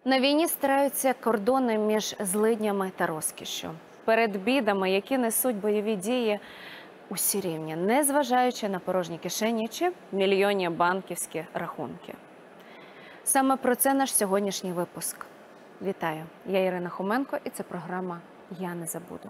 На війні стираються кордони між злиднями та розкішшю. Перед бідами, які несуть бойові дії, усі рівні, незважаючи на порожні кишені чи мільйонні банківські рахунки. Саме про це наш сьогоднішній випуск. Вітаю! Я Ірина Хоменко і це програма «Я не забуду».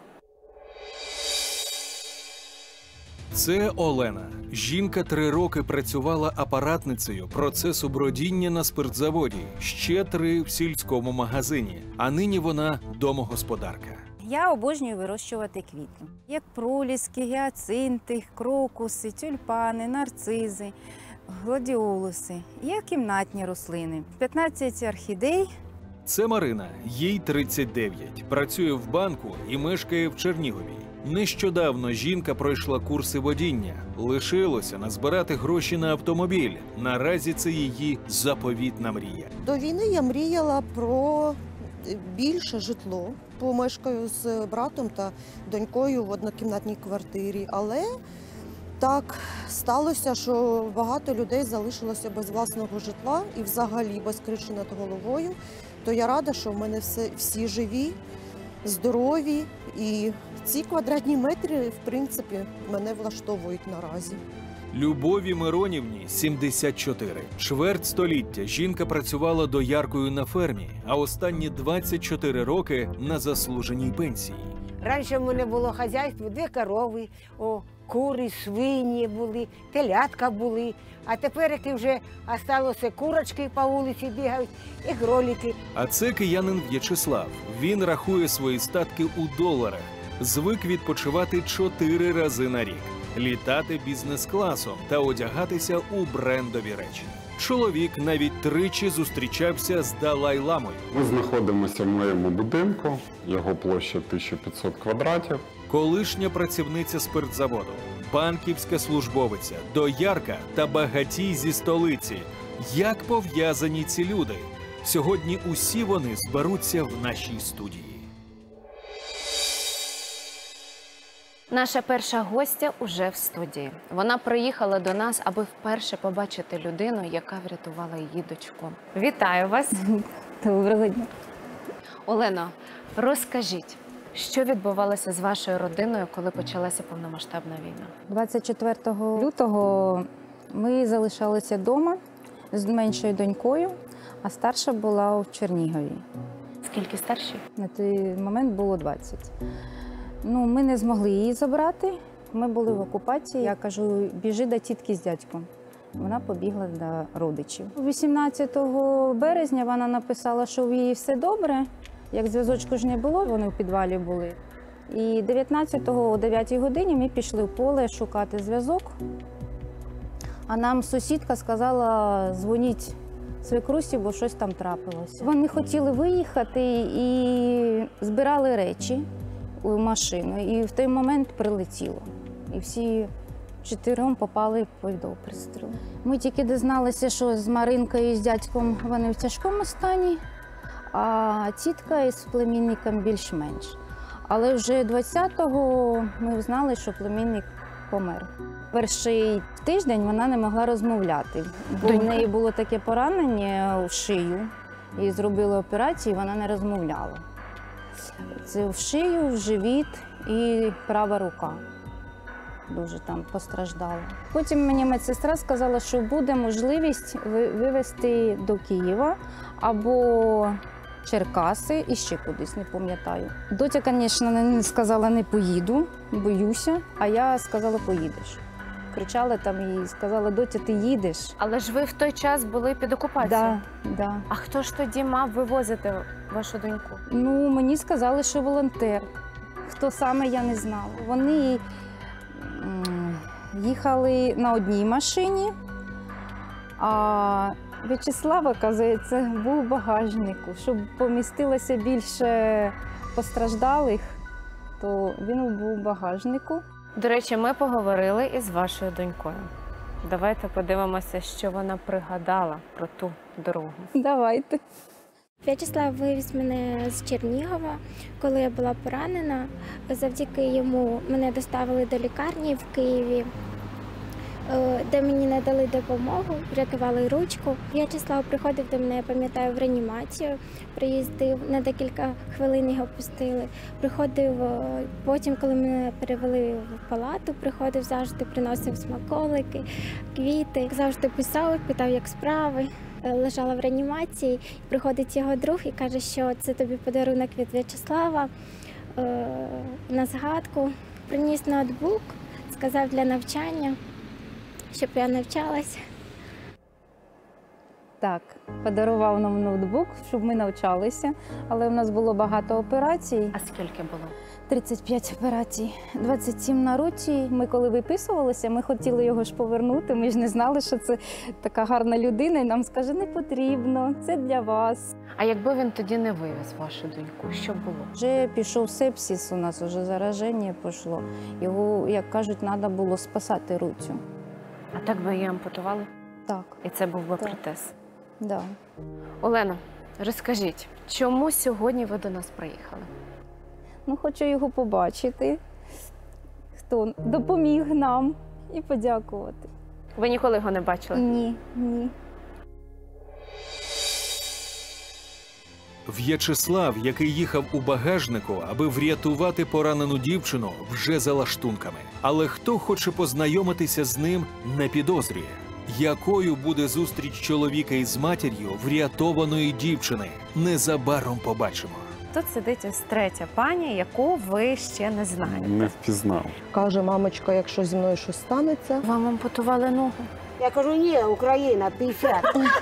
Це Олена. Жінка 3 роки працювала апаратницею процесу бродіння на спиртзаводі, ще 3 в сільському магазині, а нині вона домогосподарка. Я обожнюю вирощувати квіти. Як проліски, гіацинти, крокуси, тюльпани, нарцизи, гладіолуси. Є кімнатні рослини. 15 орхідей. Це Марина, їй 39, працює в банку і мешкає в Чернігові. Нещодавно жінка пройшла курси водіння. Лишилося назбирати гроші на автомобіль. Наразі це її заповітна мрія. До війни я мріяла про більше житло. Помешкаю з братом та донькою в однокімнатній квартирі. Але так сталося, що багато людей залишилося без власного житла і взагалі без криші над головою. То я рада, що в мене всі живі, здорові. І ці квадратні метри, в принципі, мене влаштовують наразі. Любові Миронівні 74. Чверть століття жінка працювала дояркою на фермі, а останні 24 роки на заслуженій пенсії. Раніше в мене було хазяйство, 2 корови, кури, свині були, телятка були. А тепер, як вже залишилося, курочки по вулиці бігають і кролики. А це киянин В'ячеслав. Він рахує свої статки у доларах. Звик відпочивати 4 рази на рік, літати бізнес-класом та одягатися у брендові речі. Чоловік навіть 3 зустрічався з Далай-ламою. Ми знаходимося в моєму будинку, його площа 1500 квадратів. Колишня працівниця спиртзаводу, банківська службовиця, доярка та багатій зі столиці. Як пов'язані ці люди? Сьогодні усі вони зберуться в нашій студії. Наша перша гостя уже в студії. Вона приїхала до нас, аби вперше побачити людину, яка врятувала її дочку. Вітаю вас! Доброго дня. Олено, розкажіть, що відбувалося з вашою родиною, коли почалася повномасштабна війна? 24 лютого ми залишалися вдома з меншою донькою, а старша була у Чернігові. Скільки старші? На той момент було 20. Ми не змогли її забрати, ми були в окупації. Я кажу, біжи до тітки з дядьком. Вона побігла до родичів. 18 березня вона написала, що в її все добре. Як зв'язочку ж не було, вони в підвалі були. І 19-го о 9-й годині ми пішли в поле шукати зв'язок. А нам сусідка сказала, дзвоніть свекрусі, бо щось там трапилося. Вони хотіли виїхати і збирали речі у машину. І в той момент прилетіло. І всі 4 попали під обстріл. Ми тільки дізналися, що з Маринкою і з дядьком вони в тяжкому стані, а тітка із племінником більш-менш. Але вже 20-го ми знали, що племінник помер. Перший тиждень вона не могла розмовляти, бо в неї було таке поранення в шию. Їй зробили операцію, і вона не розмовляла. Це в шию, в живіт і права рука. Дуже там постраждала. Потім мені медсестра сказала, що буде можливість вивезти до Києва або Черкаси і ще кудись, не пам'ятаю. Дотя, звісно, сказала, не поїду, боюся, а я сказала, поїдеш. Кричала там і сказала, Дотя, ти їдеш. Але ж ви в той час були під окупацією? Да. А хто ж тоді мав вивозити вашу доньку? Мені сказали, що волонтер. Хто саме, я не знала. Вони їхали на одній машині, а В'ячеслав, оказується, був у багажнику. Щоб помістилося більше постраждалих, то він був у багажнику. До речі, ми поговорили із вашою донькою. Давайте подивимося, що вона пригадала про ту дорогу. Давайте. В'ячеслав вивіз мене з Чернігова, коли я була поранена. Завдяки йому мене доставили до лікарні в Києві. де мені надали допомогу, врятували ручку. В'ячеслав приходив до мене, я пам'ятаю, в реанімацію, приїздив, на декілька хвилин його пустили. Приходив потім, коли мене перевели в палату, приходив завжди, приносив смаколики, квіти, завжди писав, питав, як справи. Лежала в реанімації, приходить його друг і каже, що це тобі подарунок від В'ячеслава на згадку. Приніс ноутбук, сказав для навчання, щоб я навчалася. Так, подарував нам ноутбук, щоб ми навчалися, але в нас було багато операцій. А скільки було? 35 операцій, 27 на руці. Ми коли виписувалися, ми хотіли його ж повернути. Ми ж не знали, що це така гарна людина, і нам скаже, не потрібно, це для вас. А якби він тоді не вивез вашу доньку, що б було? Вже пішов сепсис у нас, вже зараження пішло. Його, як кажуть, треба було спасати руцю. А так би її ампутували? Так, І це був би Так. протез. да. Олено, розкажіть, чому сьогодні ви до нас приїхали? Ну, хочу його побачити, хто допоміг нам, і подякувати. Ви ніколи його не бачили? Ні, ні. В'ячеслав, який їхав у багажнику, аби врятувати поранену дівчину, вже за лаштунками. Але хто хоче познайомитися з ним, не підозрює. Якою буде зустріч чоловіка із матір'ю врятованої дівчини? Незабаром побачимо. Тут сидить ось третя пані, яку ви ще не знаєте. Не впізнав. Каже, мамочка, якщо зі мною щось станеться, Вам ампутували ногу? Я кажу, ні, Україна, 50.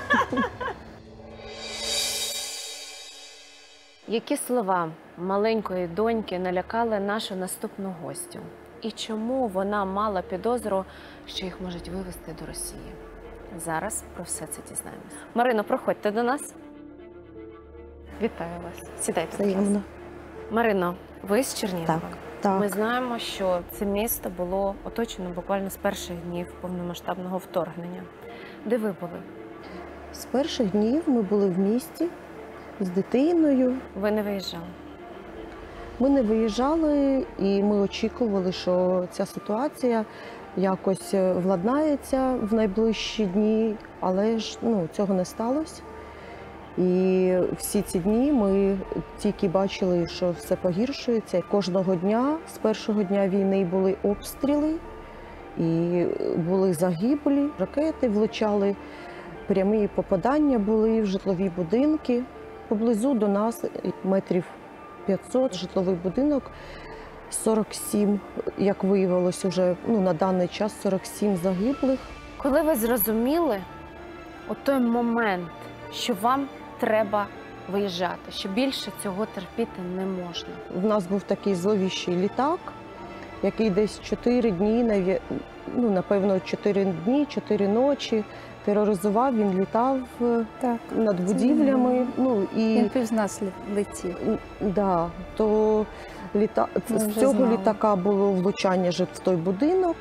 Які слова маленької доньки налякали нашу наступну гостю? І чому вона мала підозру, що їх можуть вивезти до Росії? Зараз про все це дізнаємось. Марино, проходьте до нас. Вітаю вас. Сідайте. будь ласка. взаємно. Марино, ви з Чернігова? Так. Ми знаємо, що це місто було оточено буквально з перших днів повномасштабного вторгнення. Де ви були? З перших днів ми були в місті з дитиною. Ви не виїжджали? Ми не виїжджали, і ми очікували, що ця ситуація якось владнається в найближчі дні, але ж цього не сталося. І всі ці дні ми тільки бачили, що все погіршується. Кожного дня, з першого дня війни, були обстріли і були загиблі, ракети влучали, прямі попадання були в житлові будинки. Поблизу до нас метрів 500 житловий будинок, 47, як виявилось, уже на даний час 47 загиблих. Коли ви зрозуміли от той момент, що вам треба виїжджати, що більше цього терпіти не можна? В нас був такий зловіщий літак, який десь 4 дні, напевно, 4 дні, 4 ночі тероризував, він літав Так. над будівлями. Він пів з нас летів. Да, то Ми з вже цього знали. літака було влучання в той будинок.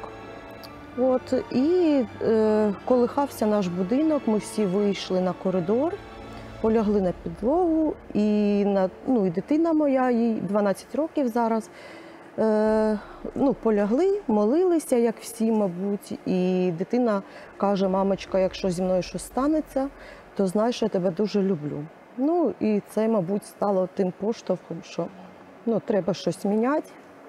І колихався наш будинок, ми всі вийшли на коридор, полягли на підлогу, і дитина моя, їй 12 років зараз, полягли, молилися, як всі, мабуть, і дитина каже, мамочка, якщо зі мною щось станеться, то знай, що я тебе дуже люблю. І це, мабуть, стало тим поштовхом, що треба щось міняти.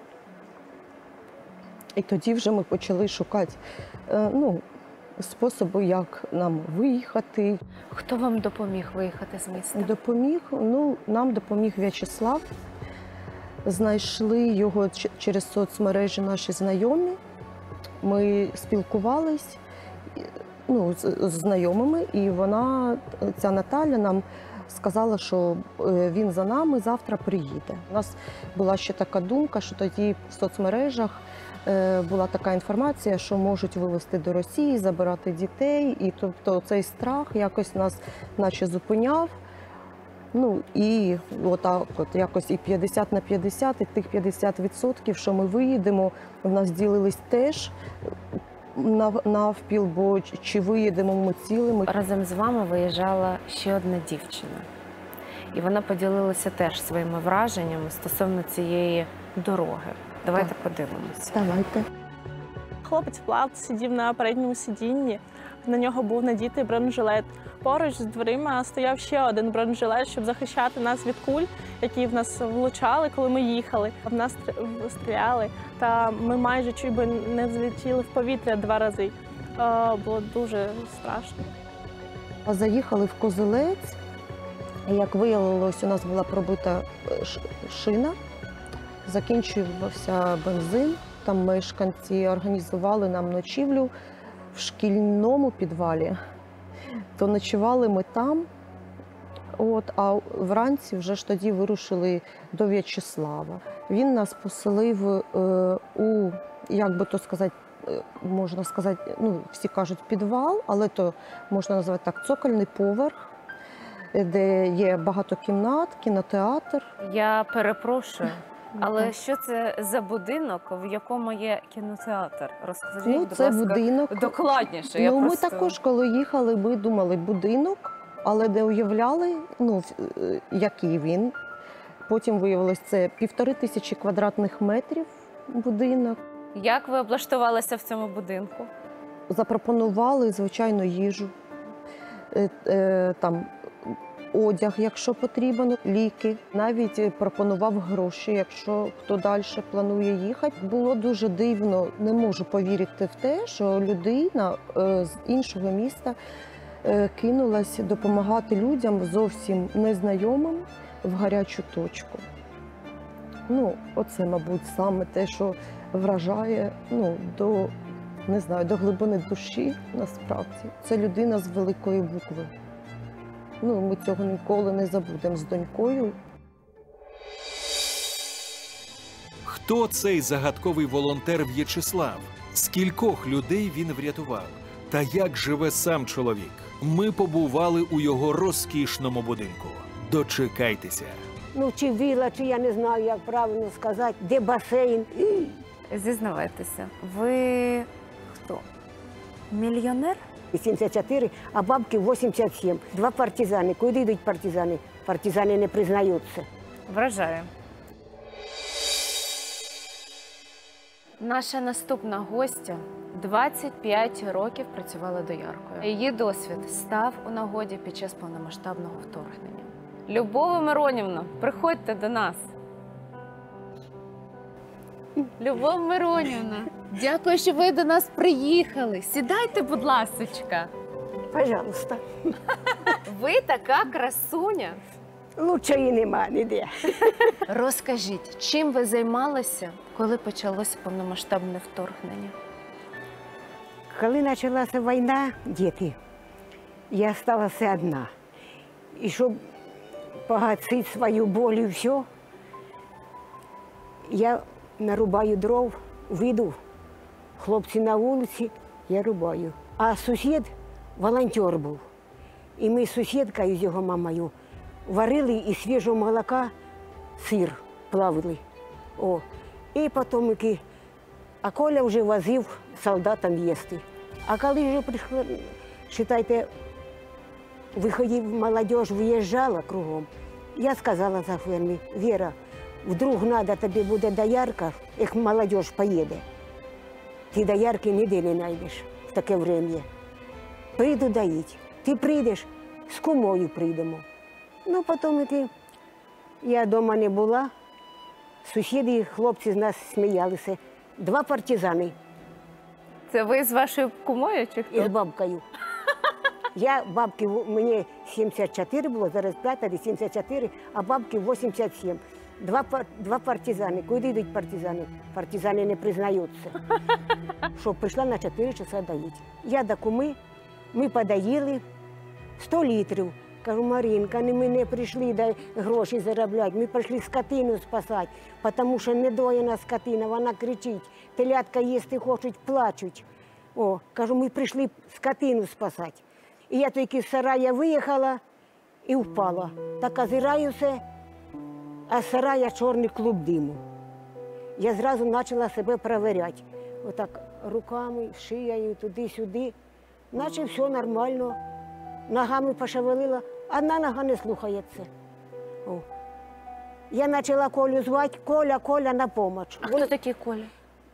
І тоді вже ми почали шукати способи, як нам виїхати. Хто вам допоміг виїхати з міста? Нам допоміг В'ячеслав. Знайшли його через соцмережі наші знайомі. Ми спілкувались з знайомими, і ця Наталя, нам сказала, що він за нами завтра приїде. У нас була ще така думка, що тоді в соцмережах була така інформація, що можуть вивезти до Росії, забирати дітей. І тобто цей страх якось нас наче зупиняв. І якось і 50 на 50, і тих 50%, що ми виїдемо, в нас ділились теж навпіл, бо чи виїдемо ми цілими. Разом з вами виїжджала ще одна дівчина. І вона поділилася теж своїми враженнями стосовно цієї дороги. Давайте подивимося. Давайте. Хлопець Влад сидів на передньому сидінні, на нього був надітий бронежилет. Поруч з дверима стояв ще один бронежилет, щоб захищати нас від куль, які в нас влучали, коли ми їхали. В нас стріляли, та ми майже чуть би не взлетіли в повітря 2 рази. Було дуже страшно. Заїхали в Козелець. Як виявилось, у нас була пробита шина, закінчувався бензин. Там мешканці організували нам ночівлю в шкільному підвалі. То ночували ми там, а вранці вже ж тоді вирушили до В'ячеслава. Він нас поселив у, як би то сказати, можна сказати, всі кажуть підвал, але то можна назвати так, цокольний поверх, де є багато кімнат, кінотеатр. Я перепрошую, але що це за будинок, в якому є кінотеатр? Розкажіть, будь це ласка, будинок докладніше. Ми також, коли їхали, ми думали будинок, але де уявляли, який він. Потім виявилось, це 1500 квадратних метрів будинок. Як ви облаштувалися в цьому будинку? Запропонували, звичайно, їжу, там одяг, якщо потрібно, ліки. Навіть пропонував гроші, якщо хто далі планує їхати. Було дуже дивно, не можу повірити в те, що людина з іншого міста кинулась допомагати людям зовсім незнайомим в гарячу точку. Оце, мабуть, саме те, що вражає до глибини душі, насправді. Це людина з великої букви. Ми цього ніколи не забудемо з донькою. Хто цей загадковий волонтер В'ячеслав? Скількох людей він врятував? Та як живе сам чоловік? Ми побували у його розкішному будинку. Дочекайтеся. Чи віла, чи я не знаю, як правильно сказати, де басейн. Зізнавайтеся, ви хто? Мільйонер? 74, а бабки 87. 2 партизани. Куди йдуть партизани? Партизани не признаються. Вражає. Наша наступна гостя 25 років працювала дояркою. Її досвід став у нагоді під час повномасштабного вторгнення. Любов Миронівна, приходьте до нас. Любов Миронівна, дякую, що ви до нас приїхали. Сідайте, будь ласочка. Пожалуйста. Ви така красуня. Лучшої нема ніде. Розкажіть, чим ви займалися, коли почалося повномасштабне вторгнення? Коли почалася війна, діти, я залишилася одна. І щоб погасити свою боль і все, я нарубаю дров, вийду, хлопці на вулиці, я рубаю. А сусід волонтер був. І ми з сусідкою, з його мамою, варили із свіжого молока сир, плавили. І потім, а Коля вже возив солдатам їсти. А коли вже прийшла, вважайте, молодь виїжджала кругом, я сказала за фермі: Віра, вдруг треба тобі буде доярка, як молодь поїде. Ти доярки ніде не знайдеш в таке время. Прийду доїть. Ти прийдеш, з кумою прийдемо. Потім я вдома не була, сусіди, хлопці з нас сміялися. 2 партизани. Це ви з вашою кумою чи хто? І з бабкою. Бабки, мені 74 було, зараз 5, 74, а бабки 87. 2 партизани. Куди йдуть партизани? Партизани не признаються. Що прийшла на 4 часа доїти. Я до куми, ми подоїли 100 літрів. Кажу: Марінка, ми не прийшли гроші заробляти, ми прийшли скотину спасати, тому що недоїна скотина, вона кричить, телятка їсти хочуть, плачуть. Кажу, ми прийшли скотину спасати. І я тільки з сарая виїхала і впала. Так озираюся, а з сарая чорний клуб диму. Я зразу почала себе перевіряти. Отак руками, шиєю, туди-сюди. Наче все нормально. Ногами пошевелила, одна нога не слухається. Я почала Колю звати: Коля, Коля, на допомогу. А хто такий Коля?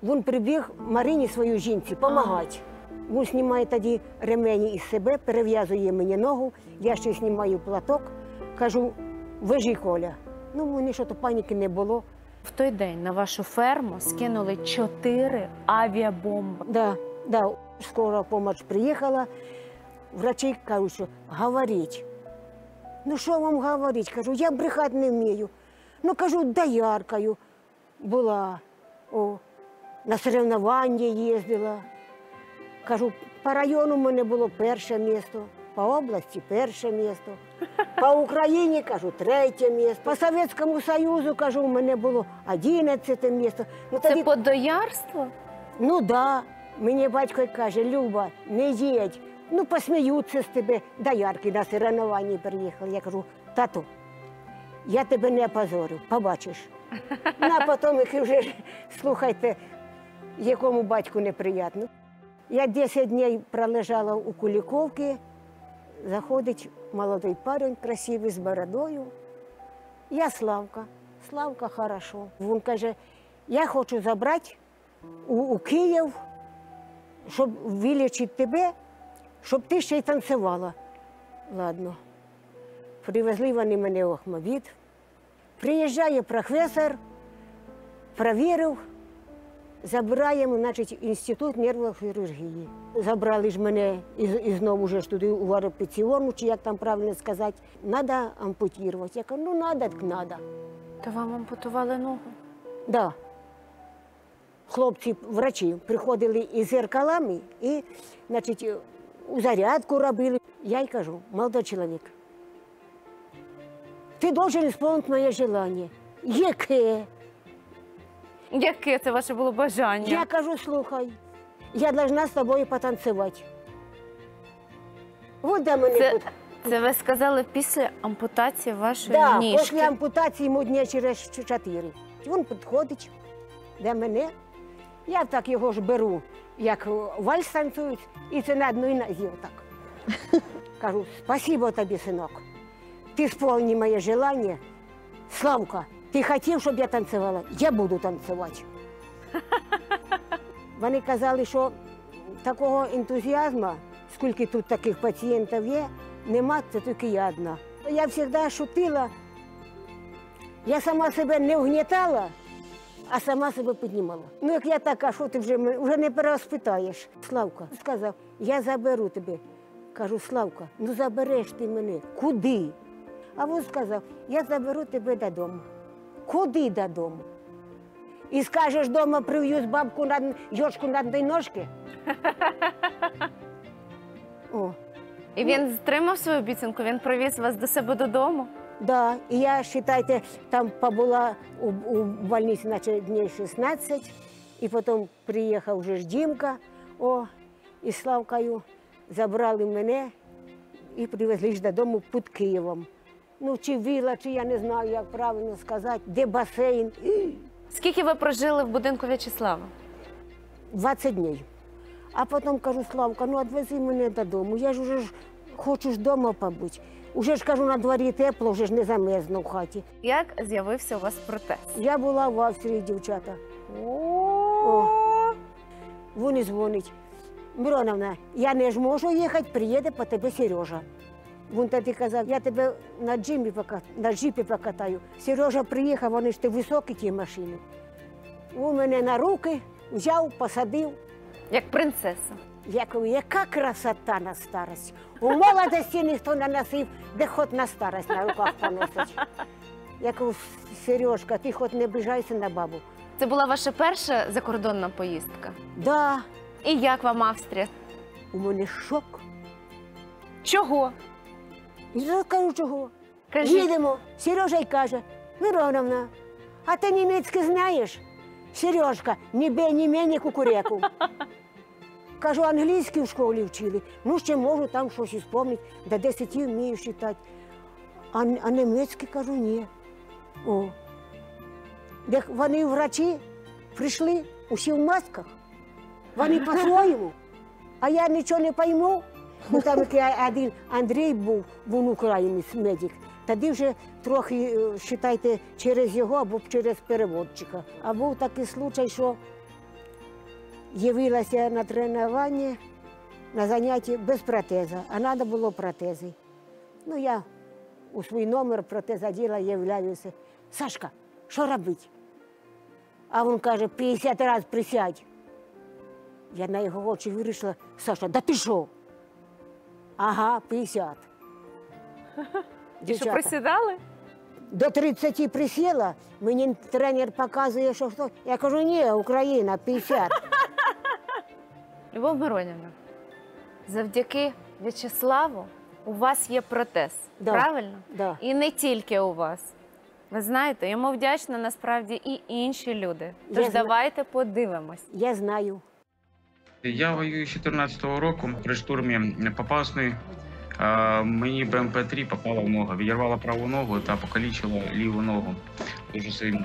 Він прибіг Марині, своїй жінці, допомагати. Він знімає тоді ремені із себе, перев'язує мені ногу, я ще знімаю платок, кажу, вижи, Коля. Ну, мені що то паніки не було. В той день на вашу ферму скинули 4 авіабомби. Да, скора допомога приїхала, врачі кажуть, що говоріть. Ну, що вам говорити? Кажу, я брехати не вмію. Ну, кажу, дояркою була, на соревнування їздила. Кажу, по району в мене було 1-е місто, по області 1-е місто, по Україні, кажу, 3-е місто, по Совєтському Союзу, кажу, в мене було 11-те місто. Ну, Це тоді... по доярству? Ну да, мені батько каже, Люба, не їдь, ну посміються з тебе, доярки на соревнування приїхали. Я кажу, тату, я тебе не опозорю, побачиш. Ну, а потім, як вже, слухайте, якому батьку неприємно. Я 10 днів пролежала у Куликовці, заходить молодий парень, красивий, з бородою. Я Славка, Славка хорошо. Він каже, я хочу забрати у Київ, щоб вилічити тебе, щоб ти ще й танцювала. Ладно. Привезли вони мене в Охмавіт. Приїжджає професор, перевірив, забираємо, значить, інститут нервової хірургії. Забрали ж мене і знову ж туди у варопеційну, чи як там правильно сказати, треба ампутувати. Я кажу, ну треба, так треба. То вам ампутували ногу? Да. Хлопці, врачі, приходили із зеркалами і, значить, у зарядку робили. Я й кажу, молодий чоловік, ти должен виконати моє бажання. Яке? Яке це ваше було бажання? Я кажу, слухай, я должна з тобою потанцювати. От де мене тут. Це ви сказали після ампутації вашої Да, ніжки? після ампутації йому дня через 4. Він підходить до мене, я так його ж беру, як вальс танцюють, і це на одній нозі отак. Кажу, спасибо тобі, синок. Ти сповни моє бажання. Славка, ти хотів, щоб я танцювала? Я буду танцювати. Вони казали, що такого ентузіазму, скільки тут таких пацієнтів є, нема, це тільки я одна. Я завжди шутила, я сама себе не вгнітала, а сама себе піднімала. Ну, як я така, що ти вже не переоспитаєш. Славка сказав, я заберу тебе. Кажу, Славка, ну забереш ти мене. Куди? А він сказав, я заберу тебе додому. Куди додому? І скажеш, вдома прив'юз бабку йошку на одній ножці? О. І він стримав свою обіцянку, він привіз вас до себе додому? Да, і я, вважайте, там побула у больниці, наче днів 16, і потім приїхав вже ж Дімка, і Славкою забрали мене і привезли ж додому під Києвом. Ну, чи віла, чи я не знаю, як правильно сказати, де басейн. Скільки ви прожили в будинку В'ячеслава? 20 днів. А потім кажу, Славка, ну відвези мене додому, я ж уже хочу вдома побути. Уже ж, кажу, на дворі тепло, вже ж не замерзну в хаті. Як з'явився у вас протез? Я була в Австрії, дівчата. Вони дзвонять. Мироновна, я не можу їхати, приїде по тебе Сережа. Він тоді казав, я тебе на джипі покатаю. Сережа приїхав, вони ж ти високі ті машини. Він мене на руки взяв, посадив. Як принцеса. Я кажу, яка красота на старость. У молодості ніхто не носив, де хоч на старость на руках поносить. Я кажу, Сережка, ти хоч не обижайся на бабу. Це була ваша перша закордонна поїздка? Да. І як вам Австрія? У мене шок. Чого? Я кажу, чого? Кажіть. Їдемо. Сережа й каже, Мироновна, а ти німецький знаєш? Сережка, ні бе, ні ме, ні кукуреку. Кажу, англійський в школі вчили. Ну, ще можу там щось і спомнити, до 10 вмію читати. А німецький, кажу, ні. Де вони врачі прийшли, усі в масках. Вони по-своєму. А я нічого не пойму. Ну, там один Андрій був, він українець, медик. Тоді вже трохи, вважайте, через його або через переводчика. А був такий случай, що Явилася на тренування, на заняття без протеза, а треба було протези. Ну, я у свій номер протез оділа, являюся. Сашка, що робити? А він каже, 50 разів присядь. Я на його очі вирішила, Саша, да ти що? Ага, 50. І що, Дівчата, присідали? до 30 присіла, мені тренер показує, що хто. Я кажу, ні, Україна, 50. Любов Миронівна, завдяки В'ячеславу у вас є протез, Да. правильно? Да. І не тільки у вас. Ви знаєте, йому вдячні насправді і інші люди. Тож Я зна- давайте подивимось. Я знаю. Я воюю з 2014 року. При штурмі Попасної мені БМП-3 попала в ногу, відірвала праву ногу та покалічила ліву ногу дуже сильно.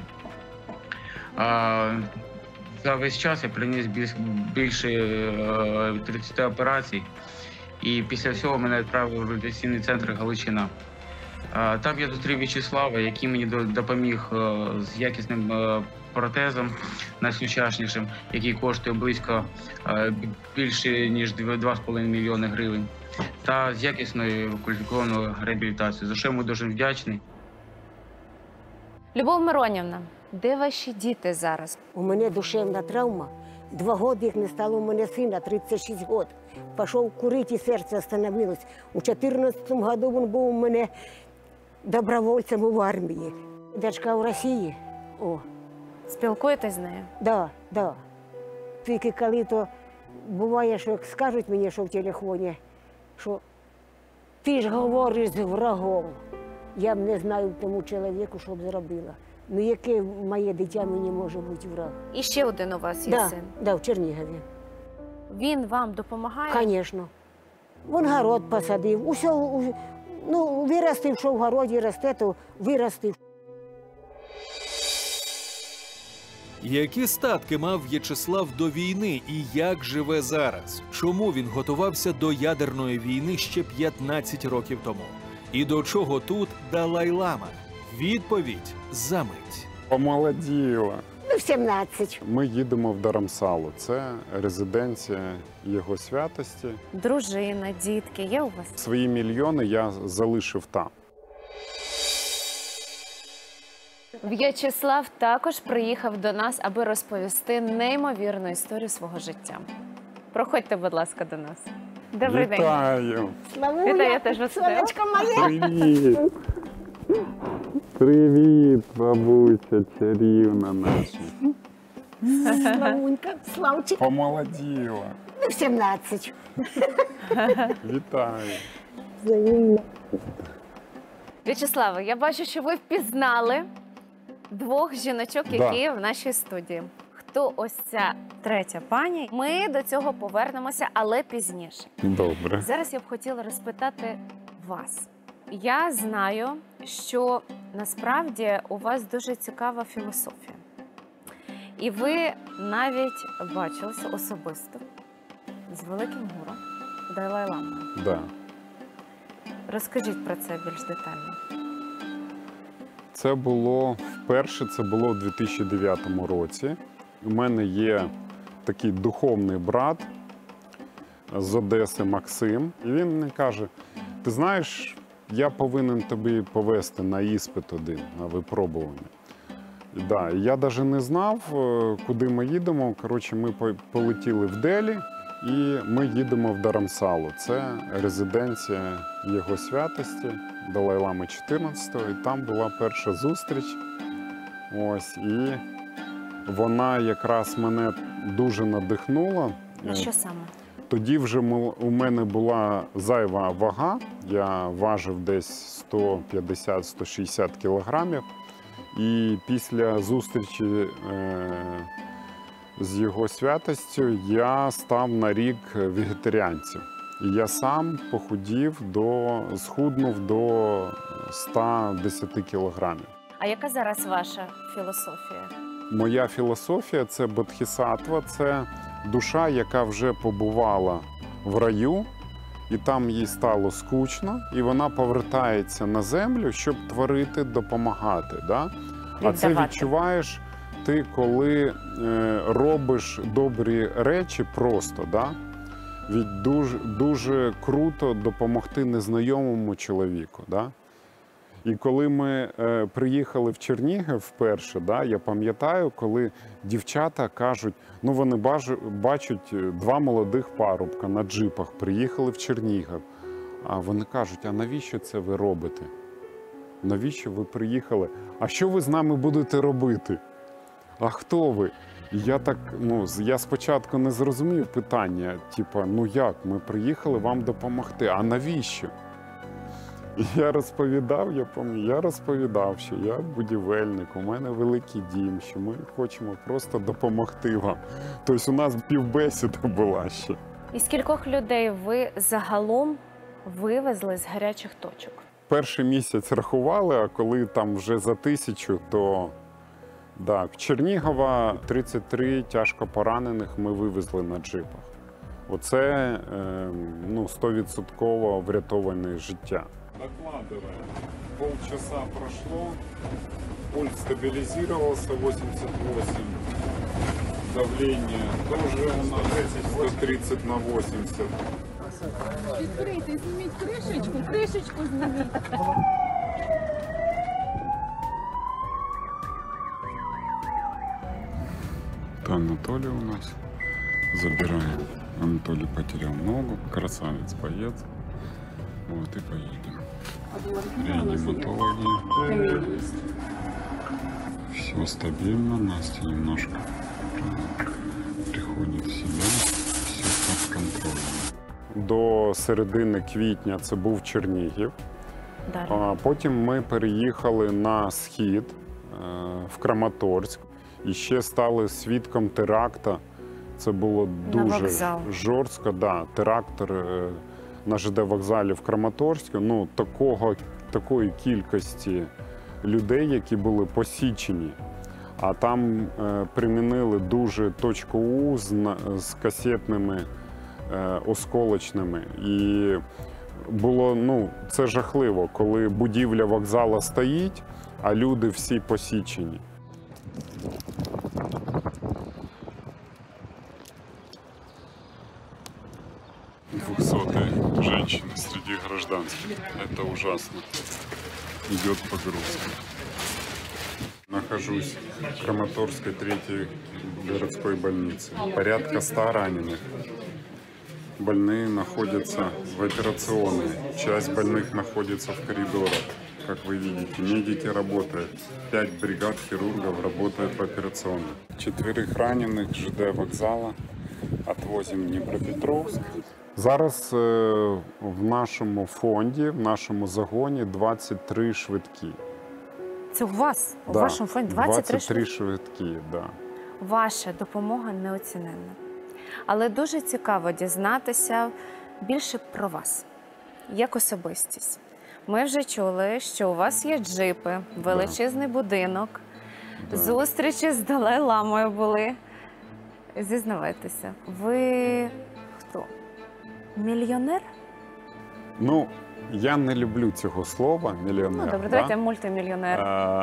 За весь час я приніс більше 30 операцій, і після всього мене відправили в реабілітаційний центр Галичина. Там я зустрів В'ячеслава, який мені допоміг з якісним протезом найсучаснішим, який коштує близько більше ніж 2,5 мільйони гривень, та з якісною кваліфікованою реабілітацією, за що йому дуже вдячний. Любов Миронівна, де ваші діти зараз? У мене душевна травма. 2 роки як не стало у мене сина, 36 років. Пішов курити, і серце остановилось. У 2014 році він був у мене добровольцем в армії. Дочка в Росії. О, Спілкуєтесь з нею? да. Тільки коли то буває, що як скажуть мені, що в телефоні, що ти ж говориш з врагом. Я б не знаю тому чоловіку, що б зробила. Ну яке моє дитя мені може бути враг? І ще один у вас є син. Да, в Чернігові. Він вам допомагає? Звісно. Він город посадив. Усе, ну, виростив, що в городі росте, то виростив. Які статки мав В'ячеслав до війни і як живе зараз? Чому він готувався до ядерної війни ще 15 років тому? І до чого тут Далай-лама? Відповідь за мить. Помолоділа. Ну, в 17. Ми їдемо в Дарамсалу. Це резиденція його святості. Дружина, дітки, є у вас? Свої мільйони я залишив там. В'ячеслав також приїхав до нас, аби розповісти неймовірну історію свого життя. Проходьте, будь ласка, до нас. Добрий день. Вітаю! Вітаю, я теж вас вітаю. Сонечко моє. Привіт! Привіт, бабуся чарівна наша. Славунька, Славчик. Помолоділа. Ну, в 17. Вітаю. В'ячеславе, я бачу, що ви впізнали 2 жіночок, які в нашій студії. Хто ось ця третя пані? Ми до цього повернемося, але пізніше. Добре. Зараз я б хотіла розпитати вас. Я знаю, що насправді у вас дуже цікава філософія. І ви навіть бачилися особисто з великим гуру Далай-ламою. Да. Розкажіть про це більш детально. Це було вперше, це було в 2009 році. У мене є такий духовний брат з Одеси Максим. І він мені каже, ти знаєш, я повинен тобі повести на іспит один, на випробування. Да, я навіть не знав, куди ми їдемо. Коротше, ми полетіли в Делі і ми їдемо в Дарамсалу. Це резиденція його святості, Далай-лами 14-го. І там була перша зустріч. Ось, і вона якраз мене дуже надихнула. На що саме? Тоді вже у мене була зайва вага. Я важив десь 150-160 кілограмів. І після зустрічі з його святостю я став на рік вегетаріанцем. І я сам похудів, схуднув до 110 кілограмів. А яка зараз ваша філософія? Моя філософія – це бодхісаттва, це душа, яка вже побувала в раю, і там їй стало скучно, і вона повертається на землю, щоб творити, допомагати. Да? А це Віддавати. відчуваєш, ти коли робиш добрі речі просто, да? Від дуже круто допомогти незнайомому чоловіку. Да? І коли ми приїхали в Чернігів вперше, да, я пам'ятаю, коли дівчата кажуть, ну вони бачать два молодих парубка на джипах, приїхали в Чернігів. А вони кажуть, а навіщо це ви робите? Навіщо ви приїхали? А що ви з нами будете робити? А хто ви? І я спочатку не зрозумів питання, типу, ну як, ми приїхали вам допомогти, а навіщо? І я розповідав, що я будівельник, у мене великий дім, що ми хочемо просто допомогти вам. Тобто у нас півбесіда була ще. І скількох людей ви загалом вивезли з гарячих точок? Перший місяць рахували, а коли там вже за 1000, то да, Чернігова 33 тяжко поранених ми вивезли на джипах. Оце 100% врятоване життя. Докладываем. Полчаса прошло, пульс стабилизировался 88, давление тоже у нас 130 на 80. Відкрийте, зніміть кришечку зніміть. Это Анатолий у нас. Забираем. Анатолий потерял ногу, красавец боец. Вот и поедем. Реаниматология. Все стабильно, Настя немножко приходит в себя, все под контролем. До середини квітня це був Чернігів. А потім ми переїхали на схід, в Краматорськ. І ще стали свідком теракту. Це було дуже жорстко. Да, теракт на ЖД вокзалі в Краматорську. Ну, такої кількості людей, які були посічені. А там примінили дуже точку У з касетними осколочними. І було, це жахливо, коли будівля вокзалу стоїть, а люди всі посічені. 200-я женщина среди гражданских. Это ужасно. Идет погрузка. Нахожусь в Краматорской 3-й городской больнице. Порядка 100 раненых. Больные находятся в операционной. Часть больных находится в коридорах. Как вы видите, медики работают. 5 бригад хирургов работают в операционной. 4 раненых ЖД вокзала отвозим в Дніпропетровськ. Зараз в нашому фонді, в нашому загоні 23 швидкі. Це у вас? У вашому фонді 23 швидкі, да. Ваша допомога неоціненна. Але дуже цікаво дізнатися більше про вас, як особистість. Ми вже чули, що у вас є джипи, величезний будинок, зустрічі з Далай-ламою були. Зізнавайтеся, ви хто? Мільйонер? Ну, я не люблю цього слова, мільйонер. Ну, добре, давайте мультимільйонер.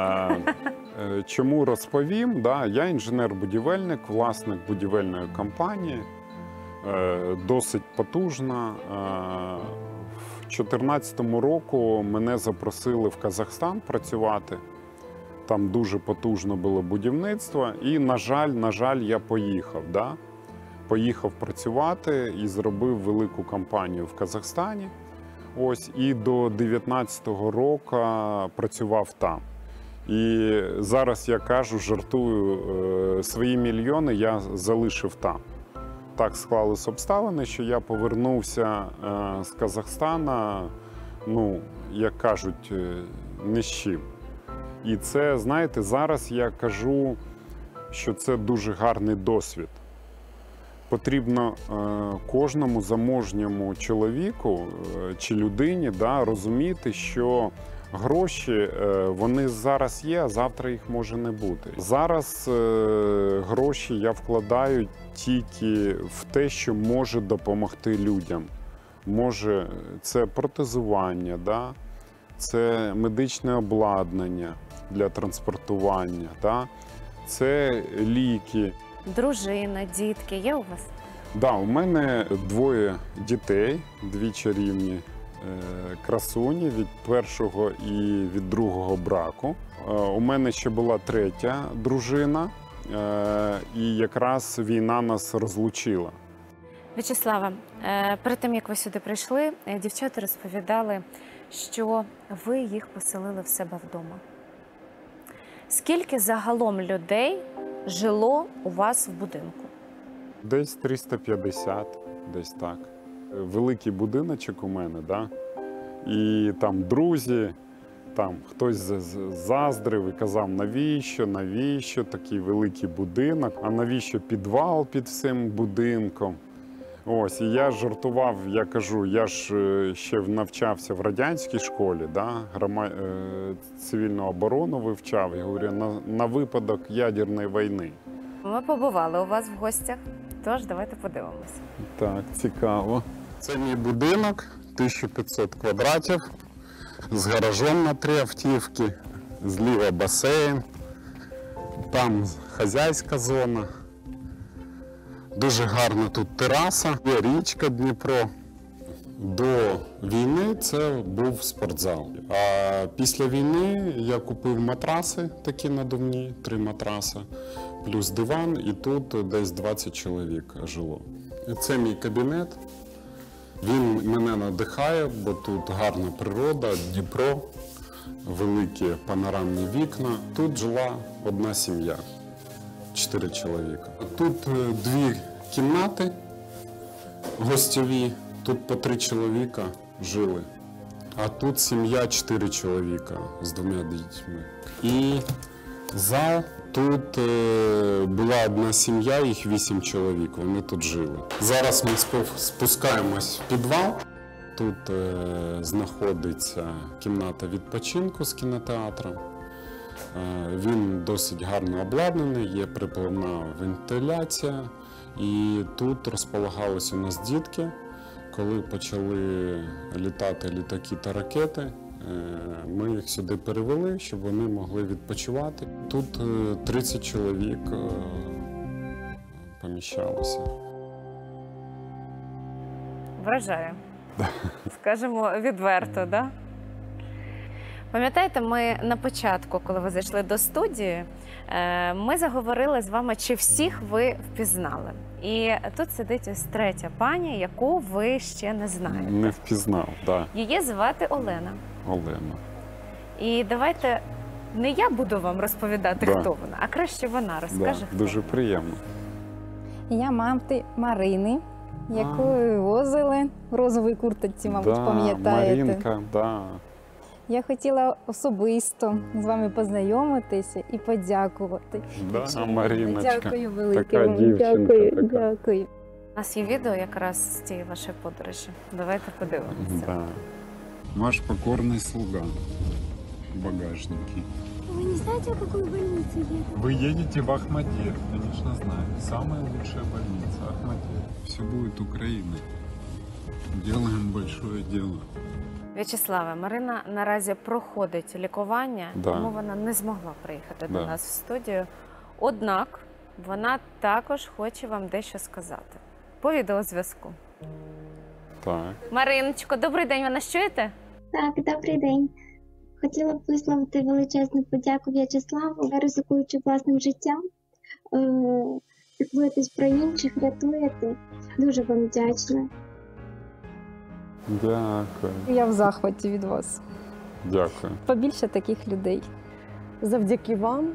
Чому розповім? Да, я інженер-будівельник, власник будівельної компанії, досить потужна. В 2014 році мене запросили в Казахстан працювати. Там дуже потужне було будівництво. І, на жаль, я поїхав. Да? Поїхав працювати і зробив велику компанію в Казахстані. Ось, і до 2019 року працював там. І зараз я кажу, жартую, свої мільйони я залишив там. Так склались обставини, що я повернувся з Казахстана, як кажуть, ні з чим. І це, знаєте, зараз я кажу, що це дуже гарний досвід. Потрібно кожному заможньому чоловіку чи людині розуміти, що гроші, вони зараз є, а завтра їх може не бути. Зараз гроші я вкладаю тільки в те, що може допомогти людям. Може, це протезування, це медичне обладнання для транспортування, це ліки. Дружина, дітки є у вас? Да, у мене 2 дітей, 2 чарівні красуні від першого і від другого браку. У мене ще була 3-я дружина, і якраз війна нас розлучила. В'ячеслава, перед тим, як ви сюди прийшли, дівчата розповідали, що ви їх поселили в себе вдома. Скільки загалом людей жило у вас в будинку? Десь 350, десь так. Великий будиночок у мене, да? І там друзі, там хтось заздрив і казав, навіщо такий великий будинок, а навіщо підвал під всім будинком. Ось, і я жартував, я кажу, я ж ще навчався в радянській школі, да? Цивільну оборону вивчав, я говорю, на випадок ядерної війни. Ми побували у вас в гостях, тож давайте подивимося. Так, цікаво. Це мій будинок, 1500 квадратів, з гаражом на 3 автівки, зліва басейн, там хазяйська зона. Дуже гарна тут тераса, є річка Дніпро. До війни це був спортзал. А після війни я купив матраси такі надувні, 3 матраси, плюс диван, і тут десь 20 чоловік жило. Це мій кабінет. Він мене надихає, бо тут гарна природа, Дніпро, великі панорамні вікна. Тут жила одна сім'я, 4 чоловіка. Тут 2 кімнати гостьові, тут по 3 чоловіка жили. А тут сім'я 4 чоловіка з 2 дітьми. І зал, тут була одна сім'я, їх 8 чоловік, вони тут жили. Зараз ми спускаємось в підвал. Тут знаходиться кімната відпочинку з кінотеатром. Він досить гарно обладнаний, є припливна вентиляція. І тут розполагались у нас дітки. Коли почали літати літаки та ракети, ми їх сюди перевели, щоб вони могли відпочивати. Тут 30 чоловік поміщалося. Вражає. Скажемо відверто, да? Пам'ятаєте, ми на початку, коли ви зайшли до студії, ми заговорили з вами, чи всіх ви впізнали. І тут сидить ось 3-я пані, яку ви ще не знаєте. Не впізнав, так. Да. Її звати Олена. Олена. І давайте не я буду вам розповідати, Да. хто вона, а краще вона розкаже, Да, хто дуже вона. приємно. Я мамти Марини, яку ви возили в розовій куртці, мабуть, пам'ятаєте. Маринка, да. Я хотіла особисто з вами познайомитися і подякувати. Да, Мариночка. Дякую велике Така вам. дівчинка, Дякую, така. дякую. У нас є відео якраз з цієї вашої подорожі. Давайте подивимося. Да. Ваш покорный слуга в багажнике. Вы не знаете, в какую больницу еду? Вы едете в Ахмадир, конечно, знаю. Самая лучшая больница, Ахмадир. Все будет Украиной. Делаем большое дело. В'ячеславе, Марина наразі проходить лікування, Да. тому вона не змогла приїхати Да. до нас в студію. Однак вона також хоче вам дещо сказати. По відеозв'язку. Так. Мариночко, добрий день, ви нас чуєте? Так, добрий день. Хотіла б висловити величезну подяку В'ячеславу. Ви, ризикуючи власним життям, піклуєтесь про інших, рятуєте. Дуже вам вдячна. Дякую. Я в захваті від вас. Дякую. Побільше таких людей. Завдяки вам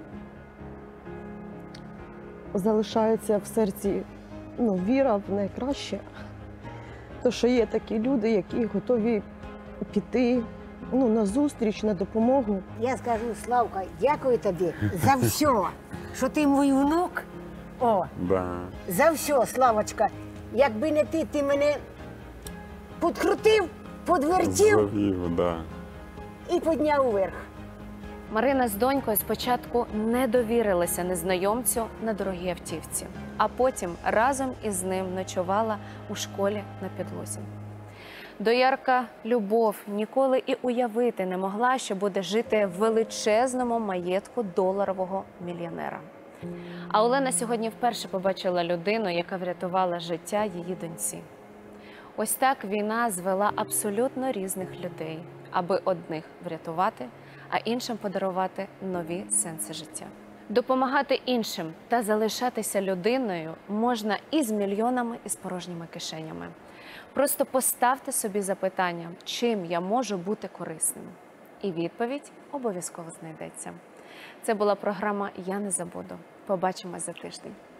залишається в серці віра в найкраще. То, що є такі люди, які готові піти на зустріч, на допомогу. Я скажу, Славка, дякую тобі за все, що ти мій внук. О, Да. за все, Славочка. Якби не ти, ти мене підкрутив, підвертів Завів, да. і підняв вверх. Марина з донькою спочатку не довірилася незнайомцю на дорогій автівці, а потім разом із ним ночувала у школі на підлозі. Доярка Любов ніколи і уявити не могла, що буде жити в величезному маєтку доларового мільйонера. А Олена сьогодні вперше побачила людину, яка врятувала життя її доньці. Ось так війна звела абсолютно різних людей, аби одних врятувати, а іншим подарувати нові сенси життя. Допомагати іншим та залишатися людиною можна і з мільйонами, і з порожніми кишенями. Просто поставте собі запитання, чим я можу бути корисним. І відповідь обов'язково знайдеться. Це була програма «Я не забуду». Побачимось за тиждень.